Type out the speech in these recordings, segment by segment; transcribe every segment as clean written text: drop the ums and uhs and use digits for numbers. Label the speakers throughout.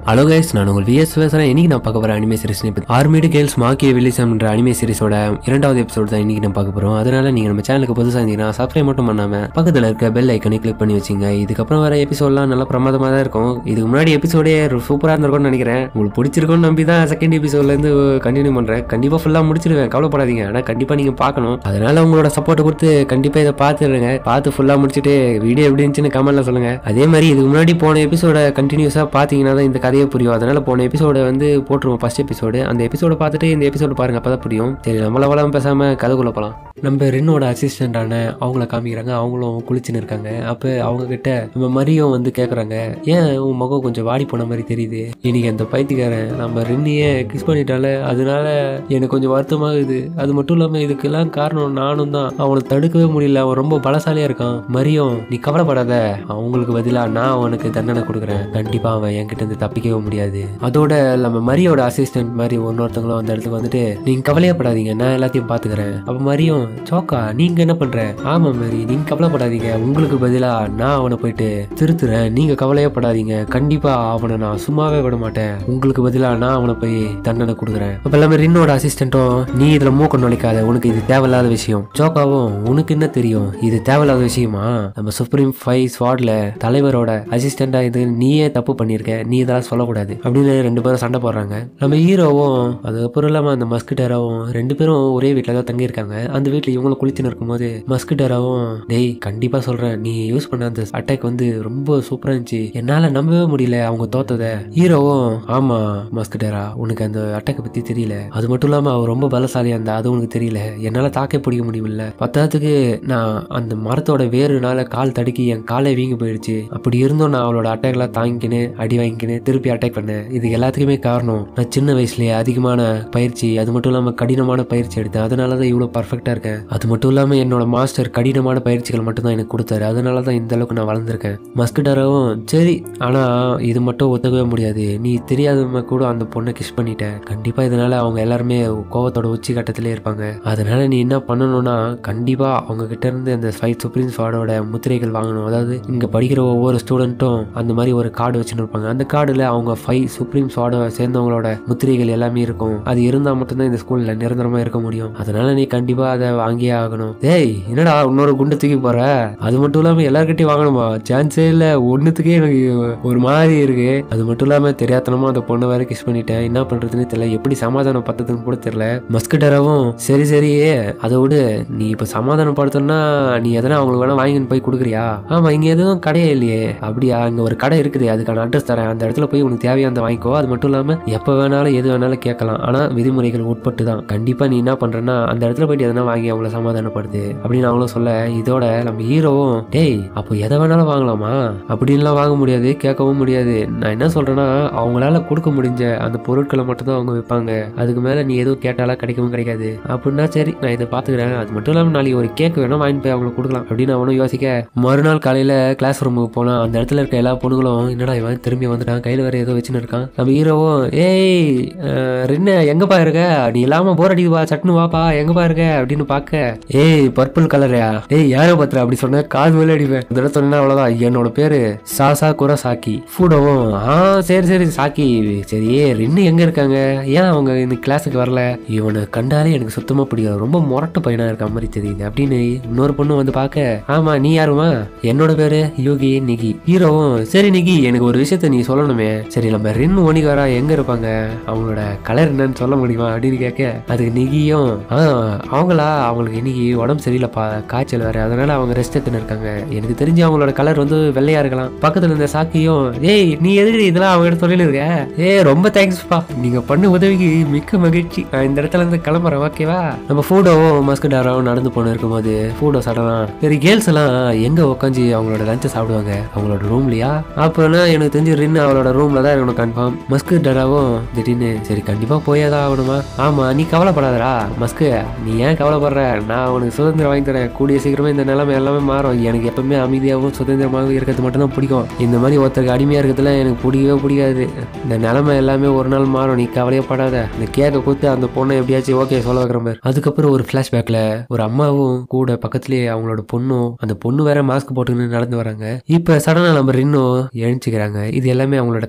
Speaker 1: Hello guys, நான் உங்கள் vs பேசுறேன். இன்னைக்கு நான் பார்க்க போற anime series armed girls Machiavellism என்ற அனிமே சீரிஸோட 2வது எபிசோட் தான் இன்னைக்கு நான் பார்க்க போறோம். அதனால நீங்க நம்ம சேனலுக்கு புதுசா இருந்தீங்கன்னா சப்ஸ்கிரைப் மட்டும் பண்ணாம பக்கத்துல இருக்க பெல் ஐக்கனை கிளிக் பண்ணி வச்சுங்க. இதுக்கப்புறம் வர எபிசோட்லாம் நல்லா பிரமாதமா தான் இருக்கும். இதுக்கு முன்னாடி எபிசோடே சூப்பரா இருந்திருக்கும்னு நினைக்கிறேன். உங்களுக்கு பிடிச்சிருக்கும்னு நம்பி தான் செகண்ட் எபிசோட்ல இருந்து கண்டினியூ பண்றேன். கண்டிப்பா ஃபுல்லா முடிச்சிடுவேன், கவலைப்படாதீங்க. ஆனா கண்டிப்பா நீங்க பார்க்கணும். அதனால உங்களோட சப்போர்ட் கொடுத்து கண்டிப்பா இதை பார்த்துருங்க. பார்த்து ஃபுல்லா முடிச்சுட்டு வீடியோ எப்படி இருந்துச்சுன்னு கமெண்ட்ல சொல்லுங்க. அதே மாதிரி இதுக்கு முன்னாடி போன எபிசோட கண்டினியூஸா பாத்தீங்கன்னா தான் இந்த கதையை புரியும். அதனால போன எபிசோட போட்டுருவோம். ஃபர்ஸ்ட் எபிசோடு அந்த எபிசோட பார்த்துட்டு இந்த எபிசோட பாருங்க, அப்பதான் புரியும். சரி, நம்மள பேசாம கதைக்குள்ள போலாம். நம்ம ரின்னோட அசிஸ்டண்டான அவங்கள காமிக்கிறாங்க. அவங்களும் குளிச்சுன்னு இருக்காங்க. அப்ப அவங்க கிட்ட நம்ம மரியும் கேக்குறாங்க, ஏன் உன் முகம் கொஞ்சம் வாடி போன மாதிரி தெரியுது? இன்னைக்கு அந்த பைத்தியக்காரன் நம்ம ரின்னியே கிஸ் பண்ணிட்டால, அதனால எனக்கு கொஞ்சம் வருத்தமாகுது. அது மட்டும் இல்லாம இதுக்கெல்லாம் காரணம் நானும் தான். அவனை தடுக்கவே முடியல. அவன் ரொம்ப பலசாலியா இருக்கான். மரியும், நீ கவலைப்படாத, அவங்களுக்கு பதிலா நான் அவனுக்கு தண்டனை கொடுக்குறேன். கண்டிப்பா அவன் என்கிட்ட இருந்து தப்பிக்கவே முடியாது. அதோட நம்ம மரியோட அசிஸ்டன்ட் மாதிரி ஒன்னொருத்தவங்களும் அந்த இடத்துக்கு வந்துட்டு, நீங்க கவலையப்படாதீங்க, நான் எல்லாத்தையும் பாத்துக்கிறேன். அப்ப மரியும், சோக்கா நீங்க என்ன பண்ற? ஆமா மரி, நீங்க கவலைப்படாதீங்க, உங்களுக்கு பதிலா நான் அவனை போயிட்டு திருத்துறேன். நீங்க கவலையப்படாதீங்க, கண்டிப்பா அவனை நான் சும்மாவே விட மாட்டேன். உங்களுக்கு பதிலா நான் அவனை போய் தண்டனை கொடுக்குறேன். அப்ப எல்லாமே ரின்னோட அசிஸ்டன்ட்டும், நீ இதுல மூக்க நுழைக்காத, உனக்கு இது தேவையில்லாத விஷயம். சோக்காவும், உனக்கு என்ன தெரியும், இது தேவையில்லாத விஷயமா? நம்ம சுப்ரீம் ஃபைவ் ஸ்வாட்ல தலைவரோட அசிஸ்டண்டா இது நீயே தப்பு பண்ணிருக்க, நீ இதெல்லாம் சொல்லக்கூடாது அப்படின்னு ரெண்டு பேரும் சண்டை போடுறாங்க. நம்ம ஹீரோவும் அதுக்கப்புறம் இல்லாம அந்த மஸ்கிட்டராவும் ரெண்டு பேரும் ஒரே வீட்டுல தான் தங்கி இருக்காங்க. அந்த வீட்டுல இவங்களும் குளிச்சுன்னு இருக்கும்போது மஸ்கிட்டராவும், டேய் கண்டிப்பா சொல்றேன், நீ யூஸ் பண்ண அந்த அட்டாக் ரொம்ப சூப்பரா இருந்துச்சு, என்னால நம்பவே முடியல அவங்க தோத்தத. ஹீரோவும், ஆமா மஸ்கிட்டரா, உனக்கு அந்த அட்டாக்கை பத்தி தெரியல. அது மட்டும் இல்லாம அவர் ரொம்ப பலசாலியா இருந்தா அது உனக்கு தெரியல. என்னால தாக்கே பிடிக்க முடியல. பத்தாத்துக்கு நான் அந்த மரத்தோட வேறுனால கால் தடுக்கி என் காலை வீங்கி போயிடுச்சு. அப்படி இருந்தும் நான் அவளோட அட்டாக்லாம் தாங்கிக்கின்னு அடி வாங்கிக்கின்னு திருப்பி அட்டாக் பண்ணேன். இது எல்லாத்துக்குமே காரணம் நான் சின்ன வயசுலயே அதிகமான பயிற்சி, அது மட்டும் இல்லாம கடினமான பயிற்சி எடுத்தேன். அதனாலதான் இவ்வளவு பர்ஃபெக்டா இருக்கேன். அது மட்டும் இல்லாம என்னோட மாஸ்டர் கடினமான பயிற்சிகள் மட்டும் தான் எனக்கு கொடுத்தாரு. அதனாலதான் இந்த அளவுக்கு நான் வளர்ந்துருக்கேன். மஸ்கிட்டராவும், சரி, ஆனா இது மட்டும் ஒத்துக்கவே முடியாது. நீ தெரியாதவங்க கூட அந்த பொண்ணை கிஸ் பண்ணிட்ட. கண்டிப்பா இதனால அவங்க எல்லாருமே கோவத்தோட உச்சி கட்டத்திலே இருப்பாங்க. அதனால நீ என்ன பண்ணணும்னா, கண்டிப்பா அவங்க கிட்ட இருந்து அந்த ஃபைவ் சுப்ரீம் ஸ்வாடோட முத்திரைகள் வாங்கணும். அதாவது இங்க படிக்கிற ஒவ்வொரு ஸ்டூடெண்ட்டும் அந்த மாதிரி ஒரு கார்டு வச்சுன்னு இருப்பாங்க. அந்த கார்டுல அவங்க ஃபைவ் சுப்ரீம் ஸ்வாட சேர்ந்தவங்களோட முத்திரைகள் எல்லாமே இருக்கும். அது இருந்தா மட்டும்தான் இந்த ஸ்கூல்ல நிரந்தரமா இருக்க முடியும். அதனால நீ கண்டிப்பா அதை வாங்கியே ஆகணும். டேய் என்னடா இன்னொரு குண்டு தூக்கி போற? அது மட்டும் இல்லாம எல்லார்கிட்டயும் வாங்கணுமா? சான்ஸே இல்ல. ஒண்ணுத்துக்கே எனக்கு ஒரு மாதிரி இருக்கு. அது மட்டும் இல்லாம தெரியாதனமா அந்த பொண்ணு வேற கிஸ் பண்ணிட்டேன். என்ன பண்றதுன்னு தெரியல, எப்படி சமாதானம் பத்ததுன்னு கூட தெரியல. மஸ்கிட்டராவும், சரி சரியே அதை விடு, நீ இப்ப சமாதானம் படுத்தணும்னா நீ எதனா அவங்களுக்கு வேணா வாங்கின்னு போய் கொடுக்குறியா? ஆமா, இங்க எதுவும் கடையே இல்லையே. அப்படியா? இங்க ஒரு கடை இருக்குது, அதுக்கான அட்ரஸ் தரேன், அந்த இடத்துல போய் உனக்கு தேவையான வாங்கிக்கோ. அது மட்டும் இல்லாம எப்ப வேணாலும் எது வேணாலும் கேட்கலாம், ஆனா விதிமுறைகள் உட்பட்டு தான். கண்டிப்பா நீ என்ன பண்றன்னா அந்த இடத்துல போயிட்டு எதனா வாங்கி அவங்கள சமாதானப்படுது அப்படின்னு அவங்களும் சொல்ல, இதோட நம்ம ஹீரோவும், டேய் அப்போ எதை வேணாலும் வாங்கலாமா? அப்படின்லாம் வாங்க முடியாது, கேட்கவும் முடியாது. நான் என்ன சொல்றேன்னா, அவங்களால கொடுக்க முடிஞ்ச அந்த பொருட்களை மட்டும் தான் அவங்க விற்பாங்க. அதுக்கு மேல நீ எதுவும் கேட்டாலும் கிடைக்கவும் கிடைக்காது. அப்படின்னா சரி, நான் இதை பாத்துக்கிறேன். அது மட்டும் இல்லாம நாளைக்கு ஒரு கேக் வேணா வாங்கிட்டு போய் அவங்களுக்கு கொடுக்கலாம் அப்படின்னு அவனும் யோசிக்க, மறுநாள் காலையில கிளாஸ் ரூமுக்கு போனா அந்த இடத்துல இருக்க எல்லா பொண்ணுங்களும், என்னடா இவன் திரும்பி வந்துட்டான், கையில வேற ஏதோ வச்சுன்னு இருக்கான். நம்ம ஹீரோவும், ஏய் ரின்ன எங்கப்பா இருக்க? நீ இல்லாம போர் அடிக்குவா, சட்னு வாப்பா, எங்கப்பா இருக்க அப்படின்னு பாக்க, ஏய் பர்பிள் கலரையா, ஏய் யாரோ பத்திர அப்படி சொன்ன காது மேல அடிப்பேன். இதெல்லாம் சொன்னா அவ்வளவுதான். என்னோட பேரு சாசா குரசாக்கி. ஃபூடோவும், சரி சரி சாக்கி, சரி ரின்னு எங்க இருக்காங்க? ஏன் அவங்க இன்னைக்கு கிளாஸுக்கு வரல? இவனை கண்டாலே எனக்கு சுத்தமா பிடிக்காது, ரொம்ப முரட்டு பையனா இருக்க மாதிரி தெரியுது அப்படின்னு இன்னொரு பொண்ணு வந்து பாக்க, ஆமா நீ யாருமா? என்னோட பேரு யோகி நிகி. ஹீரோவும், சரி நிகி, எனக்கு ஒரு விஷயத்த நீ சொல்லணுமே. சரி, நம்ம ரின் ஒனிகாரா எங்க இருப்பாங்க, அவங்களோட கலர் என்னன்னு சொல்ல முடியுமா அப்படின்னு கேட்க, அதுக்கு நிகியும், அவங்களா, அவங்களுக்கு இன்னைக்கு உடம்பு சரியில்லைப்பா, காய்ச்சல் வேற, அதனால அவங்க ரெஸ்ட் எடுத்துன்னு இருக்காங்க. எனக்கு தெரிஞ்சு அவங்களோட கலர் வெள்ளையா இருக்கலாம். பக்கத்துல இருந்த சாக்கியும், ஏய் நீ எதுக்கு இதெல்லாம் அவங்க சொல்லி இருக்க? ரொம்ப தேங்க்ஸ்ப்பா, நீங்க பண்ண உதவிக்கு மிக்க மகிழ்ச்சி, நான் இந்த இடத்துல இருந்து கிளம்புறேன், ஓகேவா? நம்ம ஃபூடோவும் மஸ்கிட்டாராவும் நடந்து போன இருக்கும்போது ஃபூடோ சடனா, சரி கேர்ள்ஸ் எல்லாம் எங்க உட்காந்து அவங்களோட லஞ்சை சாப்பிடுவாங்க, அவங்களோட ரூம்லயா? அப்பனா எனக்கு தெரிஞ்சு ரின் அவளோட ரூம்ல தான் இருக்கணும் கன்ஃபார்ம். மஸ்கிட்டாராவும் திடீர்னு, சரி கண்டிப்பா போயாதான் ஆகணுமா? ஆமா நீ கவலைப்படாதடா மஸ்கு, நீ ஏன் கவலைப்படுற, நான் உனக்கு சுதந்திரம் வாங்கி தரேன். கூடிய சீக்கிரமே இந்த நிலைமை எல்லாமே மாறும். எனக்கு எப்பவுமே அமைதியாகவும் சுதந்திரமாகவும் இருக்கிறது மட்டும் தான் பிடிக்கும். இந்த மாதிரி ஒருத்தருக்கு அடிமையா இருக்கிறதுல எனக்கு பிடிக்கவே பிடிக்காது. இந்த நிலைமை எல்லாமே ஒரு நாள் மாறும், நீ கவலையப்படாத. இந்த கேக்க கொடுத்து அந்த பொண்ணை எப்படியாச்சும் ஓகே சொல்ல வைக்கிற மாதிரி. அதுக்கப்புறம் ஒரு பிளாஷ்பேக்ல ஒரு அம்மாவும் கூட பக்கத்துலயே அவங்களோட பொண்ணும், அந்த பொண்ணு வேற மாஸ்க் போட்டுன்னு நடந்து வராங்க. இப்ப சடனா நம்ம ரின்னும் எழுச்சிக்கிறாங்க. இது எல்லாமே அவங்களோட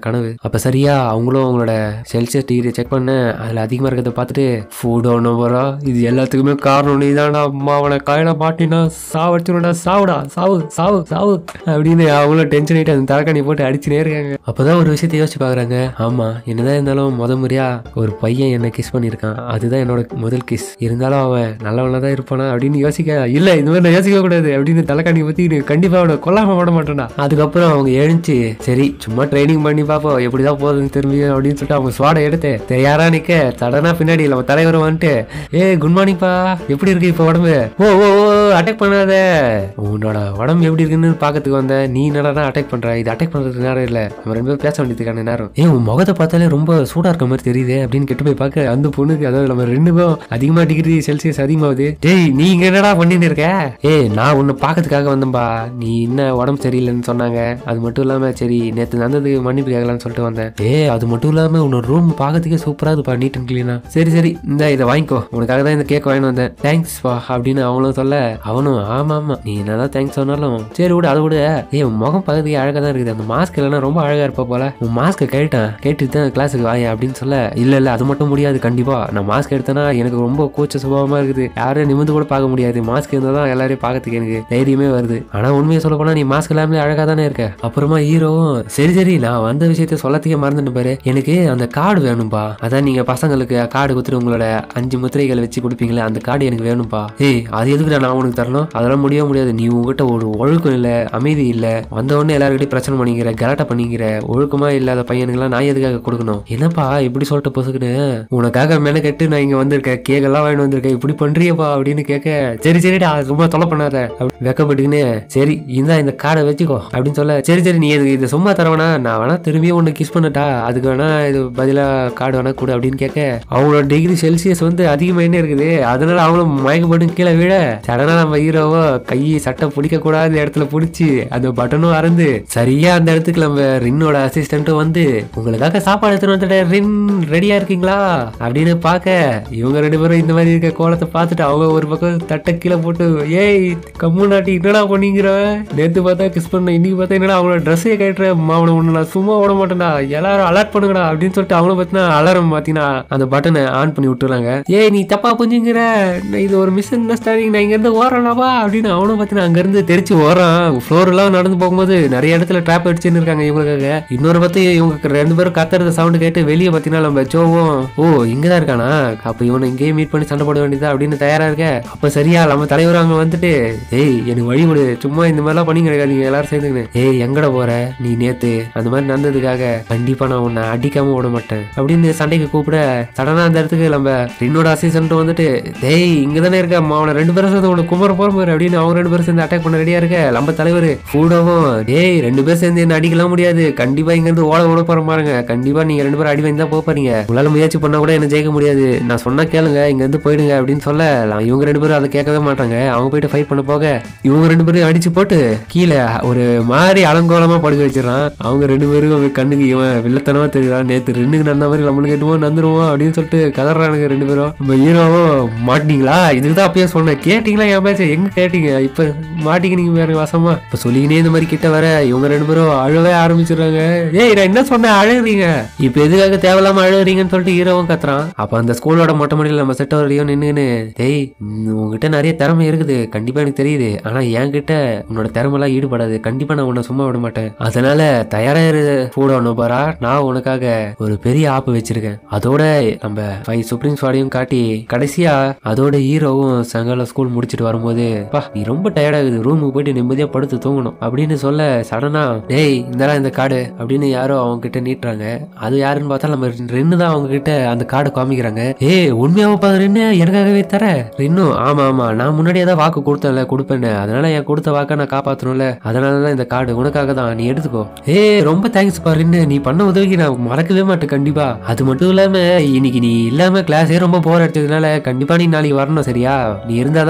Speaker 1: கனவு. அப்ப சரியா அவங்களும் அவங்களோட செல்சியஸ் டிகிரி செக் பண்ண அதுல அதிகமா இருக்கிறத பார்த்துட்டு ஃபுட் ஒன்னும் இது எல்லாத்துக்குமே காரணம் நீதான்டா, அம்மா அவனை காயில மாட்டினா சாவடிச்சுடா, சாவுடா, சாவு சாவு சாவு அப்படின்னு அவங்களும் டென்ஷன் ஆயிட்டு அந்த தலைக்காணி போட்டு அடிச்சுனே இருக்காங்க. அப்பதான் ஒரு விஷயத்தை யோசிச்சு பாக்குறாங்க. ஆமா, என்னதான் இருந்தாலும் முறையா ஒரு பையன் என்ன கிஸ் பண்ணிருக்கான், அதுதான் என்னோட முதல் கிஸ். இருந்தாலும் அவன் நல்லவனதான் இருப்பானா அப்படின்னு யோசிக்க, இல்ல இந்த மாதிரி நான் யோசிக்க கூடாது அப்படின்னு தலைக்காணி பத்தி கண்டிப்பா அவனை கொல்லாம விட மாட்டேன்டா. அதுக்கப்புறம் அவங்க எழுந்துச்சு, சரி சும்மா ட்ரைனிங் பண்ணி பாப்போம் எப்படிதான் போகுதுன்னு திரும்பி அப்படின்னு சொல்லிட்டு அவங்க ஸ்வாட எடுத்து தெரியாரா நிக்க சடனா பின்னாடி நம்ம தலைவர் வந்துட்டு, குட் மார்னிங் பா, எப்படி இருக்கு இப்ப உடம்பு? ஓ ஓ அட்டாக் பண்ணாத, உன்னோட உடம்பு எப்படி இருக்குன்னு பாக்கிறதுக்கு வந்த, நீ என்னடா அட்டாக் பண்ற? இது அட்டாக் பண்றதுக்கு நேரம் இல்ல, நம்ம ரெண்டு பேரும் பேச வேண்டியதுக்கான நேரம். உன் முகத்தை பார்த்தாலே ரொம்ப சூடா இருக்க மாதிரி தெரியுது அப்படின்னு கெட்டு போய் பார்க்க அந்த பொண்ணுக்கு, அதாவது நம்ம ரெண்டு பேரும் அதிகமா டிகிரி செல்சியஸ் அதிகமாகுது. டேய் நீங்க என்னடா பண்ணிட்டு இருக்க? நான் உன்னை பாக்கிறதுக்காக வந்தேன்பா, நீ என்ன உடம்பு சரியில்லைன்னு சொன்னாங்க, அது மட்டும் இல்லாம சரி நேற்று நடந்ததுக்கு மன்னிப்பு கேட்கலான்னு சொல்லிட்டு வந்தேன். அது மட்டும் இல்லாம உன்னோட ரூம் பாக்கிறதுக்கே சூப்பரா இருப்பா, நீட் அண்ட் கிளீனா. சரி சரி இந்த இதை வாங்கிக்கோ, உனக்காக தான் இந்த கேக் வாங்கி வந்தேன், தேங்க்ஸ் பா அப்படின்னு அவனும் சொல்ல, அவனும் ஆமா ஆமா நீ என்னதான் தேங்க்ஸ் சொன்னாலும் சரி விடு, அதை விட உன் முகம் பகுதிக்கு அழகா தான் இருக்குது, அந்த மாஸ்க் இல்லைன்னா ரொம்ப அழகா இருப்பா போல, உன் மாஸ்க் கேட்டுட்டு தான் கிளாஸுக்கு வாங்க அப்படின்னு சொல்ல, இல்ல அது மட்டும் முடியாது, கண்டிப்பா நான் மாஸ்க் எடுத்தேன்னா எனக்கு ரொம்ப கூச்ச சுபாவமா இருக்குது, யாரையும் நிமிந்து கூட பார்க்க முடியாது, மாஸ்க் இருந்தா தான் எல்லாரையும் பார்க்கறதுக்கு எனக்கு தைரியமே வருது. ஆனா உண்மையை சொல்ல போனா நீ மாஸ்க் இல்லாமலே அழகா தானே இருக்க. அப்புறமா ஹீரோவும் சரி நான் வந்த விஷயத்த சொல்லத்துக்கே மறந்துட்டு பாரு, எனக்கு அந்த கார்டு வேணும்பா, அதான் நீங்க பசங்களுக்கு கார்டு கொடுத்துட்டு உங்களோட 5 முத்திரைகளை வச்சு கொடுப்பீங்களே அந்த கார்டு எனக்கு வேணும்பா. அது எதுக்கு நான் உனக்கு தரணும்? அதெல்லாம் முடியாது, நீ உங்ககிட்ட ஒரு ஒழுக்கம் இல்ல, அமைதி இல்ல, வந்த உடனே எல்லாருக்கிட்டையும் பிரச்சனை பண்ணிக்கிற, கலாட்டா பண்ணிக்கிற, ஒழுக்கமா இல்லாத பையனுக்கெல்லாம் நான் எதுக்காக கொடுக்கணும்? என்னப்பா இப்படி சொல்லிட்டு பொசுக்குன்னு, உனக்காக மெனக்கெட்டு நான் இங்க வந்திருக்கேன், கேக் எல்லாம் வாங்கிட்டு வந்திருக்கேன், இப்படி பண்றியப்பா அப்படின்னு கேட்க, சரிடா ரொம்ப தொலை பண்ணாத வெக்கப்பட்டுக்குன்னு, சரி இந்த கார்டை வச்சுக்கோ அப்படின்னு சொல்ல, சரி நீ இது சும்மா தரவேனா, நான் வேணா திரும்பியும் ஒண்ணு கிஸ் பண்ணட்டா, அதுக்கு வேணா இது பதிலா கார்டு வேணா கூட அப்படின்னு கேட்க, அவங்களோட டிகிரி செல்சியஸ் அதிகமா என்ன இருக்குது, அதனால அவங்களும் மயக்கப்பட்டு கீழே விழ, சடனா நம்ம ஹீரோவோ கையை சட்டை பிடிக்க கூடாத இடத்துல பிடிச்சி அந்த பட்டனும் அறந்து சரியா அந்த இடத்துக்கு நம்ம ரின்னோட அசிஸ்டன்ட்டும் உங்களுக்காக சாப்பாடு எடுத்துட்டு வந்துட்டேன் ரின், ரெடியா இருக்கீங்களா அப்படின்னு பாக்க, இவங்க ரெண்டு பேரும் இந்த மாதிரி இருக்க கோலத்தை பார்த்துட்டு அவங்க ஒரு பக்கம் தட்டை கீழே போட்டு, கம்முனாட்டி என்னடா பண்ணிங்கிற, நேற்று பார்த்தா கிஸ் பண்ண, இன்னைக்கு பார்த்தா என்னடா அவங்களோட ட்ரெஸ்ஸே கேட்டுற, அவனை ஒண்ணு நான் சும்மா விட மாட்டேன்டா, எல்லாரும் அலர்ட் பண்ணுங்கடா அப்படின்னு சொல்லிட்டு அவங்களும் பார்த்தீங்கன்னா அலாரம் பார்த்தீங்கன்னா அந்த பட்டனை ஆன் பண்ணி விட்டுறாங்க. நீ தப்பா புரிஞ்சுங்கிற, இது ஒரு மிஸ் அண்டர்ஸ்டாண்டிங், நான் இங்க இருந்து ஓடுறேன்டாவா அப்படின்னு அவனும் பார்த்தீங்கன்னா அங்க இருந்து தெரிச்சு ஓடுறான். ஃப்ளோர் எல்லாம் நடந்து போகும்போது நிறைய இடத்துல ட்ராப் அடிச்சுன்னு இருக்காங்க இவங்களுக்காக. இன்னொரு பத்தி இவங்க ரெண்டு பேரும் கத்துறது சவுண்ட் கேட்டு வெளியே பார்த்தீங்கன்னா நம்ம ஜோவும் இங்கதான் இருக்கானா, அப்ப இவனை இங்கேயே மீட் பண்ணி சண்டை போட வேண்டியதா அப்படின்னு தயாரா இருக்க. அப்ப சரியா நம்ம தலைவர் அங்க வந்துட்டு, எனக்கு வழி விடு, சும்மா இந்த மாதிரிலாம் பண்ணி கிடைக்காதீங்க எல்லாரும் சேர்ந்துக்கின்னு, எங்கட போற நீ, நேத்து அந்த மாதிரி நடந்ததுக்காக கண்டிப்பா நான் உன்னை அடிக்காம விட மாட்டேன் அப்படின்னு சண்டைக்கு கூப்பிட, சடனா அந்த இடத்துக்கு நம்ம ரின்னோட அசிஸ்டன்ட் வந்துட்டு, இங்கதானே இருக்க, அவனை 2 பேரும் சேர்ந்து உனக்கு குமர போற மாதிரி அப்படின்னு அவங்க 2 பேரும் சேர்ந்து அட்டாக் பண்ண ரெடியா இருக்க. நம்ம தலைவர் ஃபூடோவும் 2 பேரும் சேர்ந்து என்ன அடிக்கலாம் முடியாது, கண்டிப்பா இங்க இருந்து ஓட போற பாருங்க, கண்டிப்பா நீங்க 2 பேரும் அடி வாங்கி தான் போறீங்க, உங்களால முயற்சி பண்ணா கூட என்ன ஜெயிக்க முடியாது, நான் சொன்னா கேளுங்க, இங்க இருந்து போயிடுங்க அப்படின்னு சொல்ல, இவங்க 2 பேரும் அதை கேட்கவே மாட்டாங்க. அவங்க போயிட்டு ஃபைட் பண்ண போக இவங்க 2 பேரும் அடிச்சு போட்டு கீழே ஒரு மாதிரி அலங்கோலமா படுக்க வச்சிடறான். அவங்க 2 பேரும் கண்ணுக்கு இவன் வில்லத்தனமா தெரியுறான், நேத்து ரெண்டுக்கு நடந்த மாதிரி நம்மளுக்கு எட்டுவோம் நந்துருவோம் அப்படின்னு சொல்லிட்டு கதறானுங்க 2 பேரும். நம்ம ஹீரோவும் மாட்டீங்களா, இதுதான் அப்பயே சொன்னேன், கேட்டீங்களா என் பேச்ச, எங்க கேட்டீங்க, இப்ப மாட்டிங்க நீங்க வேற வசமா, இப்ப சொல்லிக்கினே இந்த மாதிரி கிட்ட வர இவங்க 2 பேரும் அழவே ஆரம்பிச்சிடுறாங்க. நான் என்ன சொன்னேன் அழுகுறீங்க, இப்ப எதுக்காக தேவையில்லாம அழுகுறீங்கன்னு சொல்லிட்டு ஹீரோவும் கத்துறான். அப்ப அந்த ஸ்கூலோட மொட்டை மாடியில நம்ம செட்ட வரையும் நின்னுன்னு, உங்ககிட்ட நிறைய திறமை இருக்குது கண்டிப்பா எனக்கு தெரியுது, ஆனா என்கிட்ட உன்னோட திறமை எல்லாம் ஈடுபடாது, கண்டிப்பா நான் உன்னை சும்மா விட மாட்டேன், அதனால தயாரா கூட ஒண்ணு பாரா, நான் உனக்காக ஒரு பெரிய ஆப்பு வச்சிருக்கேன், அதோட நம்ம 5 சுப்ரீம் ஸ்வாடையும் காட்டி கடைசியா அதோட ஹீரோவும் சாயங்காலம் ஸ்கூல் முடிச்சிட்டு வரும்போது, நீ ரொம்ப டயர்ட் ஆகுது, ரூமுக்கு போயிட்டு நிம்மதியா படுத்து தூங்கணும் அப்படின்னு சொல்ல, சடனா இந்தடா இந்த கார்டு அப்படின்னு யாரோ அவங்க கிட்ட நீட்டுறாங்க. அது யாருன்னு பார்த்தா நம்ம ரென்னு தான் அவங்க கிட்ட அந்த கார்டு காமிக்கிறாங்க. உண்மையாவ பாரு ரென்னு, எனக்காகவே தர ரென்னும், ஆமா நான் முன்னாடியே தான் வாக்கு கொடுத்தேன்ல, கொடுப்பேன்னு, அதனால என் கொடுத்த வாக்க நான் காப்பாற்றணும்ல, அதனாலதான் இந்த கார்டு உனக்காக தான், நீ எடுத்துக்கோ. ரொம்ப தேங்க்ஸ் பாருன்னு, நீ பண்ண உதவிக்கு நான் மறக்கவே மாட்டேன் கண்டிப்பா. அது மட்டும் இல்லாம இன்னைக்கு நீ இல்லாம கிளாஸே ரொம்ப போர் அடிச்சதுனால கண்டிப்பா நீ நாளைக்கு வரணும் சரியா, நீ இருந்தாதான் கொஞ்சம் ஜாலியா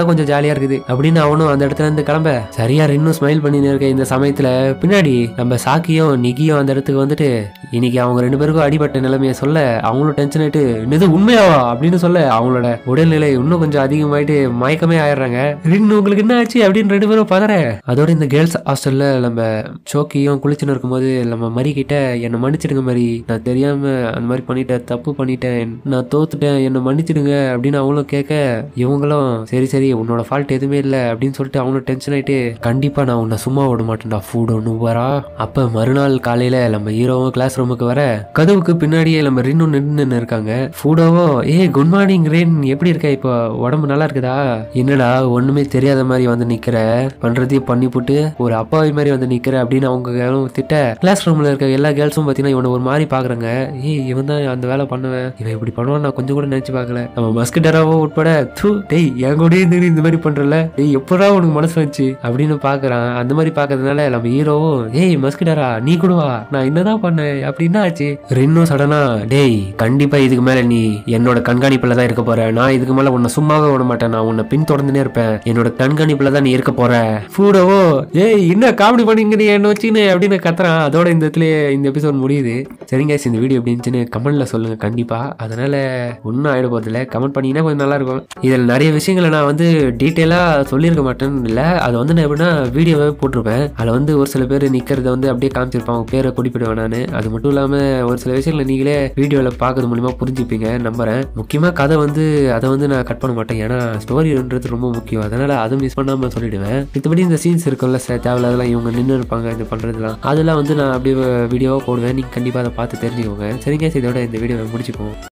Speaker 1: ஜாலியா இருக்குது அப்படின்னு அவனும் அந்த இடத்துல இருந்து கிளம்ப சரியா இன்னும் ஸ்மைல் பண்ணி இருக்க இந்த சமயத்துல பின்னாடி நம்ம சாக்கியும் நிகியும் அந்த இடத்துக்கு வந்துட்டு இன்னைக்கு அவங்க 2 பேருக்கும் அடிபட்ட நிலைமைய சொல்ல அவங்களும் டென்ஷன் ஆயிட்டு இது உண்மையாவா அப்படின்னு சொல்ல அவங்களோட உடல்நிலை இன்னும் கொஞ்சம் அதிகமாயிட்டு மயக்கமே ஆயிடுறாங்க. ரின் உங்களுக்கு என்ன ஆச்சு அப்படின்னு 2 பேரும் பதற. அதோட இந்த கேர்ள்ஸ் ஹாஸ்டல்ல நம்ம சோக்கியும் குளிச்சுன்னு இருக்கும்போது நம்ம மரி கிட்ட என்ன மன்னிச்சிடுங்க மரி, நான் தெரியாம அந்த மாதிரி பண்ணிட்டேன், தப்பு பண்ணிட்டேன், நான் தோத்துட்டேன், என்ன மன்னிச்சிடுங்க அப்படின்னு அவங்களும் கேட்க இவங்களும் சரி சரி உன்னோட ஃபால்ட் எதுவுமே இல்லை அப்படின்னு சொல்லிட்டு அவங்களும் டென்ஷன் ஆயிட்டு கண்டிப்பா நான் உன்னை சும்மா விட மாட்டேன்டா ஃபுட் ஒன்று வரா. அப்ப மறுநாள் காலையில நம்ம ஹீரோவும் கிளாஸ் ரூமுக்கு வர கதவுக்கு பின்னாடியே நம்ம ரின்னும் நின்று இருக்காங்க. ஃபுடோவோ குட் மார்னிங் ரென், எப்படி இருக்க, இப்போ உடம்பு நல்லா இருக்குதா, என்னடா ஒண்ணுமே தெரியாத மாதிரி வந்து நிக்கிற, பண்றதையும் பண்ணி போட்டு ஒரு அப்பாவி மாதிரி வந்து நிக்கிற அப்படின்னு அவங்க திட்ட கிளாஸ் ரூம்ல இருக்க எல்லா கேர்ள்ஸும் பாத்தீங்கன்னா இவனை ஒரு மாதிரி பாக்குறாங்க. இவன் தான் அந்த வேலை பண்ணுவேன், இவன் இப்படி பண்ணுவான் நான் கொஞ்சம் கூட நினைச்சு பாக்கல. நம்ம மஸ்கிட்டராவோ உட்பட டேய் என் கூட இந்த மாதிரி பண்றல, எப்படா உனக்கு மனசு வச்சு அப்படின்னு பாக்குறான். அந்த மாதிரி பாக்குறதுனால நம்ம ஹீரோவும் மஸ்கிட்டரா நீ கூட வா, நான் என்னதான் பண்ணேன் அப்படின்னா ஆச்சு. ரின்னும் சடனா டேய் கண்டிப்பா இதுக்கு மேல நீ என்னோட கண்காணிப்புல தான் இருக்க போற, நான் இதுக்கு மேல உன்னை சும்மாவே விட மாட்டேன், நான் உன்னை பின் தொடர்ந்துனே இருப்பேன், என்னோட கண்காணிப்புல தான் நீ இருக்க போற. ஃபுடோவோ என்ன காமெடி பண்ணிங்க என்ன வச்சுன்னு அப்படின்னு கத்துறான். அதோட இந்த இடத்துல இந்த எபிசோட் முடியுது. சரிங்க இந்த வீடியோ எப்படி இருந்துச்சுன்னு கமெண்ட்ல சொல்லுங்க கண்டிப்பா. அதனால ஒன்னும் ஆயிட போதில்ல, கமெண்ட் பண்ணீங்கன்னா கொஞ்சம் நல்லா இருக்கும். இதுல நிறைய விஷயங்களை நான் வந்து டீட்டெயிலா சொல்லியிருக்க மாட்டேன்னு இல்லை, அதை வந்து நான் எப்படின்னா வீடியோவே போட்டிருப்பேன். அதில் வந்து ஒரு சில பேர் நிக்கிறத வந்து அப்படியே காமிச்சிருப்பாங்க, அவங்க பேரை குறிப்பிடுவேன் நான். அது மட்டும் இல்லாம ஒரு சில விஷயங்களை நீங்களே வீடியோல பாக்குறது மூலியமா புரிஞ்சுப்பீங்க நம்புறேன். முக்கியமா கதை வந்து அதை வந்து நான் கட் பண்ண மாட்டேன், ஏன்னா ஸ்டோரின்றது ரொம்ப முக்கியம், அதனால அதை மிஸ் பண்ணாம சொல்லிடுவேன். மத்தபடி இந்த சீன்ஸ் இருக்கும்ல தேவையில்லாதெல்லாம் இவங்க நின்று இருப்பாங்க இந்த பண்றதுலாம், அதெல்லாம் வந்து நான் அப்படியே வீடியோவா போடுவேன், நீங்க கண்டிப்பா அதை பார்த்து தெரிஞ்சுக்கோங்க. சரிங்க இதோட இந்த வீடியோவை முடிச்சுப்போம்.